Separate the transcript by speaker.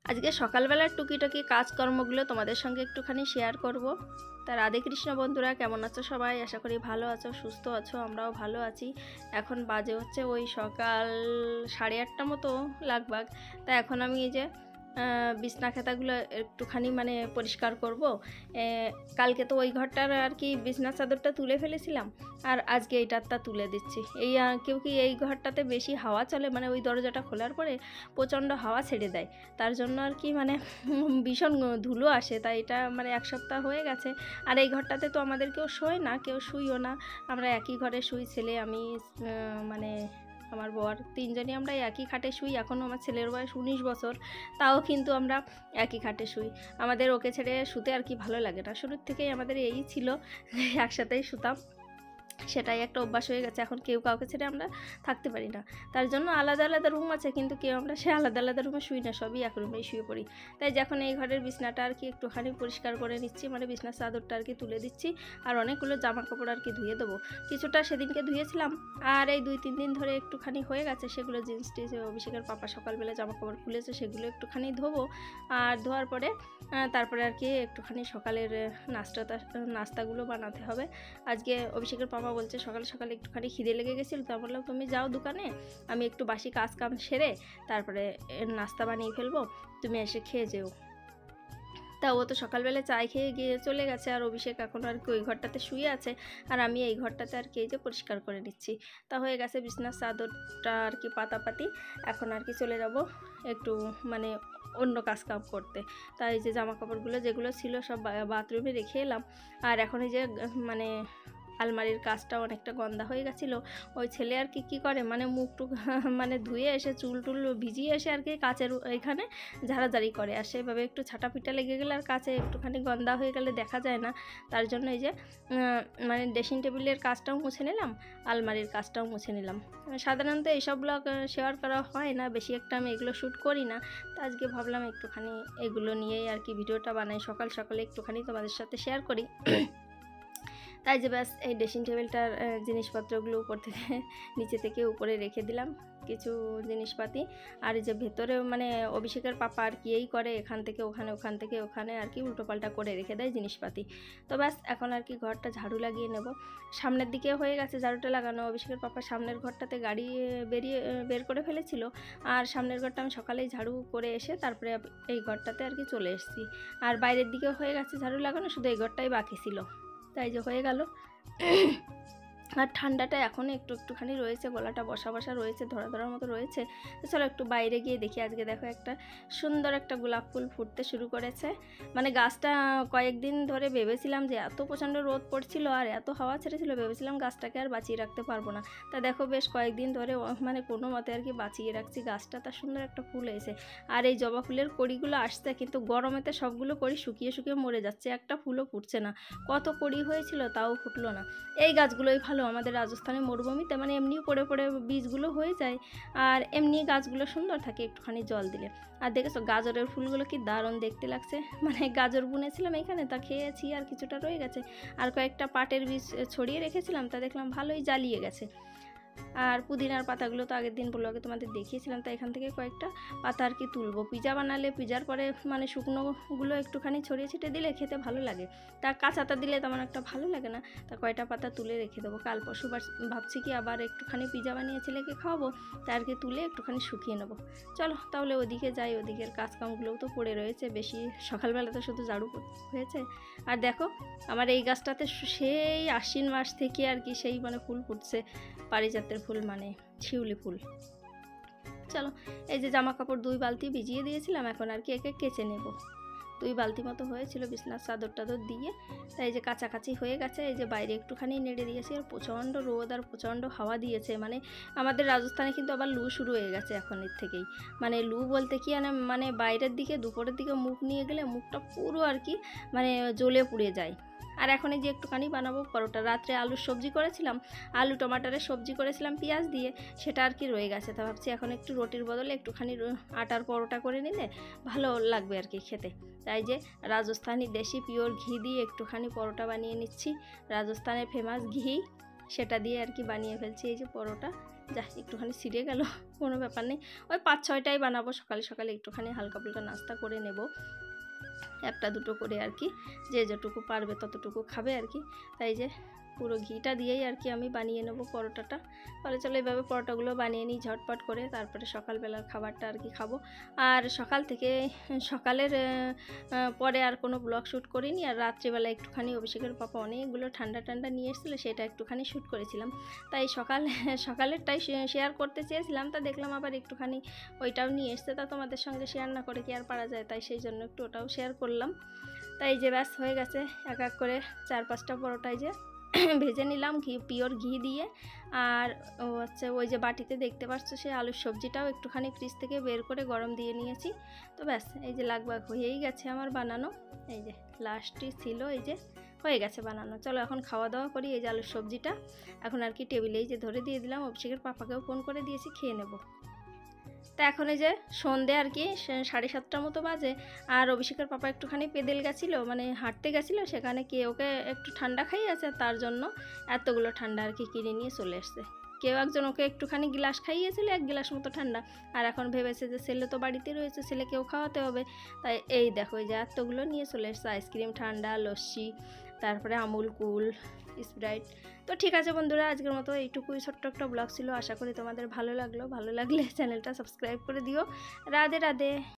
Speaker 1: আজকে সকালবেলার টুকিটাকি কাজকর্মগুলো তোমাদের সঙ্গে একটুখানি শেয়ার করব। তা রাধে কৃষ্ণ বন্ধুরা, কেমন আছো সবাই? আশা করি ভালো আছো, সুস্থ আছো। আমরাও ভালো আছি। এখন বাজে হচ্ছে ওই সকাল 8:30 মতো লাগবাগ। তা এখন আমি এই যে বিছনা খাতাগুলো একটুখানি পরিষ্কার করব। কালকে তো ওই ঘরটার আর কি বিছনা চাদরটা তুলে ফেলেছিলাম, আর আজকে এইটারটা তুলে দিচ্ছি। কেউ কি এই ঘরটাতে বেশি হাওয়া চলে, ওই দরজাটা খোলার পরে প্রচণ্ড হাওয়া ছেড়ে দেয়। তার জন্য আর কি ভীষণ ধুলো আসে। তাই এটা 1 সপ্তাহ হয়ে গেছে। আর এই ঘরটাতে তো আমাদের কেউ শোয় না, কেউ শুইও না। আমরা একই ঘরে শুই, ছেলে, আমি, আমার বর, তিনজনই আমরা একই খাটে শুই। এখনও আমার ছেলের বয়স 19 বছর, তাও কিন্তু আমরা একই খাটে শুই। আমাদের ওকে ছেড়ে শুতে আর কি ভালো লাগে না। শুরুর থেকেই আমাদের এই ছিল একসাথেই শুতাম, সেটাই একটা অভ্যাস হয়ে গেছে। এখন কেউ কাউকে ছেড়ে আমরা থাকতে পারি না। তার জন্য আলাদা আলাদা রুম আছে, কিন্তু কেউ আমরা সে আলাদা আলাদা রুমে শুই না, সবই এক রুমেই শুয়ে পড়ি। তাই যখন এই ঘরের বিছনাটা আর কি একটুখানি পরিষ্কার করে নিচ্ছি, বিছনার চাদরটা আর কি তুলে দিচ্ছি। আর অনেকগুলো জামা কাপড় আর কি ধুয়ে দেবো। কিছুটা সেদিনকে ধুয়েছিলাম, আর এই 2-3 দিন ধরে একটুখানি হয়ে গেছে। সেগুলো জিন্স টিন্স অভিষেকের পাপা সকালবেলা জামা কাপড় খুলেছে, সেগুলো একটুখানি ধোবো। আর ধোয়ার পরে তারপরে আর কি একটুখানি সকালের নাস্তাগুলো বানাতে হবে। আজকে অভিষেকের পাপা বলছে সকাল সকালে একটুখানি খিদে লেগে গেছিলো, তো বললাম তুমি যাও দোকানে, আমি একটু বাসি কাজ কাম সেরে তারপরে নাস্তা বানিয়ে ফেলবো, তুমি এসে খেয়ে যেও। তা ও তো সকালবেলা চায় খেয়ে গিয়ে চলে গেছে, আর অভিষেক এখন আর কি ওই ঘরটাতে শুয়ে আছে, আর আমি এই ঘরটাতে আর কি এই যে পরিষ্কার করে নিচ্ছি। তা হয়ে গেছে বিছনার চাদরটা আর কি পাতাপাতি। এখন আর কি চলে যাব একটু অন্য কাজ কাম করতে। তাই এই যে জামা কাপড়গুলো যেগুলো ছিল সব বাথরুমে রেখে এলাম। আর এখন এই যে আলমারির কাজটাও অনেকটা গন্ধা হয়ে গেছিলো। ওই ছেলে আর কি করে মুখ টুক ধুয়ে এসে চুল টুল ভিজিয়ে এসে আর কি কাচের এখানে ঝাড়াঝাড়ি করে, আর সেভাবে একটু ছাটা পিটা লেগে গেলে আর কাছে একটুখানি গন্ধা হয়ে গেলে দেখা যায় না। তার জন্য এই যে ড্রেসিং টেবিলের কাজটাও মুছে নিলাম, আলমারির কাজটাও মুছে নিলাম। সাধারণত এইসব ব্লগ শেয়ার করা হয় না, বেশি একটা আমি এগুলো শ্যুট করি না। তো আজকে ভাবলাম একটুখানি এগুলো নিয়েই আর কি ভিডিওটা বানাই, সকাল সকালে একটুখানি তোমাদের সাথে শেয়ার করি। তাই যে ব্যাস এই ড্রেসিং টেবিলটার জিনিসপত্রগুলো উপর থেকে নিচে থেকে উপরে রেখে দিলাম কিছু জিনিসপাতি। আর এই যে ভেতরে অভিষেকের পাপা আর কি এই করে, এখান থেকে ওখানে, ওখান থেকে ওখানে আর কি উল্টোপাল্টা করে রেখে দেয় জিনিসপাতি। তো ব্যাস এখন আর কি ঘরটা ঝাড়ু লাগিয়ে নেব। সামনের দিকে হয়ে গেছে ঝাড়ুটা লাগানো। অভিষেকের পাপা সামনের ঘরটাতে গাড়ি বের করে ফেলেছিল, আর সামনের ঘরটা আমি সকালেই ঝাড়ু করে এসে তারপরে এই ঘরটাতে আর কি চলে এসেছি। আর বাইরের দিকেও হয়ে গেছে ঝাড়ু লাগানো, শুধু এই ঘরটাই বাকি ছিল। তাই যে হয়ে গেল। আর ঠান্ডাটা এখন একটুখানি রয়েছে, গলাটা বসা বসা রয়েছে, ধরা ধরার মতো রয়েছে। তো চলো একটু বাইরে গিয়ে দেখি। আজকে দেখো একটা সুন্দর একটা গোলাপ ফুল ফুটতে শুরু করেছে। গাছটা কয়েকদিন ধরে ভেবেছিলাম যে এত প্রচণ্ড রোদ পড়ছিল আর এত হাওয়া ছেড়েছিল, ভেবেছিলাম গাছটাকে আর বাঁচিয়ে রাখতে পারবো না। তা দেখো বেশ কয়েকদিন ধরে কোনো মতে আর কি বাঁচিয়ে রাখছি গাছটা। তার সুন্দর একটা ফুল হয়েছে। আর এই জবা ফুলের কড়িগুলো আসছে, কিন্তু গরমেতে সবগুলো কড়ি শুকিয়ে শুকিয়ে মরে যাচ্ছে, একটা ফুলও ফুটছে না। কত কড়ি হয়েছিল তাও ফুটলো না। এই গাছগুলোই ভালো, আমাদের রাজস্থানের মরুভূমিতে এমনিও পড়ে পড়ে বীজগুলো হয়ে যায়, আর এমনি গাছগুলো সুন্দর থাকে একটুখানি জল দিলে। আর দেখেছো গাজরের ফুলগুলো কি দারুণ দেখতে লাগছে। গাজর বুনেছিলাম এখানে, তা খেয়েছি, আর কিছুটা রয়ে গেছে। আর কয়েকটা পাটের বীজ ছড়িয়ে রেখেছিলাম, তা দেখলাম ভালোই জ্বালিয়ে গেছে। আর পুদিনার পাতাগুলো তো আগের দিন ব্লগে তোমাদের দেখিয়েছিলাম, তাই এখান থেকে কয়েকটা পাতা আর কি তুলবো। পিজা বানালে পিজার পরে শুকনোগুলো একটুখানি ছড়িয়ে ছিটে দিলে খেতে ভালো লাগে, তা কাঁচাটা দিলে তেমন একটা ভালো লাগে না। তা কয়টা পাতা তুলে রেখে দেবো, কাল পরশু ভাবছি কি আবার একটুখানি পিজা বানিয়ে ছেলেকে খাওয়াবো, তা আর কি তুলে একটুখানি শুকিয়ে নেবো। চলো তাহলে ওদিকে যাই, ওদিকের কাজকামগুলোও তো পড়ে রয়েছে বেশি। সকালবেলা তো শুধু ঝাড়ু হয়েছে। আর দেখো আমার এই গাছটাতে সেই আশ্বিন মাস থেকে আর কি সেই ফুল ফুটছে, পারিজাতের ফুল শিউলি ফুল। চলো এই যে জামা কাপড় 2 বালতি ভিজিয়ে দিয়েছিলাম, এখন আর কি একে কেচে নেব। 2 বালতি মতো হয়েছিল বিছনার চাদর টাদর দিয়ে। তাই যে কাছাকাছি হয়ে গেছে। এই যে বাইরে একটুখানি নেড়ে দিয়েছি, আর প্রচণ্ড রোদ আর প্রচণ্ড হাওয়া দিয়েছে। আমাদের রাজস্থানে কিন্তু আবার লু শুরু হয়ে গেছে এখন এর থেকেই। লু বলতে কি বাইরের দিকে দুপুরের দিকে মুখ নিয়ে গেলে মুখটা পুরো আর কি জ্বলে পুড়ে যায়। আর এখন এই যে একটুখানি বানাবো পরোটা। রাত্রে আলুর সবজি করেছিলাম, আলু টমাটারের সবজি করেছিলাম পেঁয়াজ দিয়ে, সেটা আর কি রয়ে গেছে। তা ভাবছি এখন একটু রুটির বদলে একটুখানি আটার পরোটা করে নিলে ভালো লাগবে আর কি খেতে। তাই যে রাজস্থানি দেশি পিওর ঘি দিয়ে একটুখানি পরোটা বানিয়ে নিচ্ছি। রাজস্থানের ফেমাস ঘি, সেটা দিয়ে আর কি বানিয়ে ফেলছি এই যে পরোটা। যা একটুখানি ছিঁড়ে গেল, কোনো ব্যাপার নেই। ওই 5-6টাই বানাবো, সকালে সকালে একটুখানি হালকা ফুলকা নাস্তা করে নেব, একটা দুটো করে আর কি, যে যেটুকু পারবে ততটুকু খাবে আর কি। তাই যে পুরো ঘিটা দিয়েই আর কি আমি বানিয়ে নেব পরোটাটা। তাহলে চলো এইভাবে পরোটাগুলো বানিয়ে নিই ঝটপট করে, তারপরে সকালবেলার খাবারটা আর কি খাবো। আর সকাল থেকে সকালের পরে আর কোনো ব্লগ শ্যুট করিনি। আর রাত্রিবেলা একটুখানি অভিষেকের পাপা অনেকগুলো ঠান্ডা ঠান্ডা নিয়ে এসেছিলো, সেটা একটুখানি শ্যুট করেছিলাম। তাই সকালেরটাই শেয়ার করতে চেয়েছিলাম, তা দেখলাম আবার একটুখানি ওইটাও নিয়ে এসছে, তা তোমাদের সঙ্গে শেয়ার না করে কি আর পারা যায়, তাই সেই জন্য একটু ওটাও শেয়ার করলাম। তাই যে ব্যাস হয়ে গেছে, এক এক করে 4-5টা পরোটাই যে ভেজে নিলাম পিওর ঘি দিয়ে। আর হচ্ছে ওই যে বাটিতে দেখতে পাচ্ছ সে আলুর সবজিটাও একটুখানি ফ্রিজ থেকে বের করে গরম দিয়ে নিয়েছি। তো ব্যাস এই যে লাগবাগ হয়েই গেছে আমার বানানো, এই যে লাস্টই ছিল, এই যে হয়ে গেছে বানানো। চলো এখন খাওয়া দাওয়া করি। এই যে আলুর সবজিটা এখন আর কি টেবিলেই যে ধরে দিয়ে দিলাম, অভিষেকের পাপাকেও ফোন করে দিয়েছি, খেয়ে নেব। তা এখন এই যে সন্ধে আর কি 7:30টার মতো বাজে। আর অভিষেকের পাপা একটুখানি পেদেল গেছিলো, মানে হাঁটতে গেছিলো, সেখানে কে ওকে একটু ঠান্ডা খাইয়েছে, তার জন্য এতগুলো ঠান্ডা আর কি কিনে নিয়ে চলে এসছে। কেউ একজন ওকে একটুখানি গ্লাস খাইয়েছিল, 1 গ্লাস মতো ঠান্ডা। আর এখন ভেবেছে যে ছেলে তো বাড়িতে রয়েছে, ছেলেকেও খাওয়াতে হবে, তাই এই দেখো এই যে এতগুলো নিয়ে চলে এসছে, আইসক্রিম, ঠান্ডা, লস্যি, তারপরে আমুল কুল, স্প্রাইট। তো ঠিক আছে বন্ধুরা, আজকের মতো এইটুকুই ছোট্ট একটা ব্লগ ছিল। আশা করি তোমাদের ভালো লাগলো, ভালো লাগলে চ্যানেলটা সাবস্ক্রাইব করে দিও। রাধে রাধে।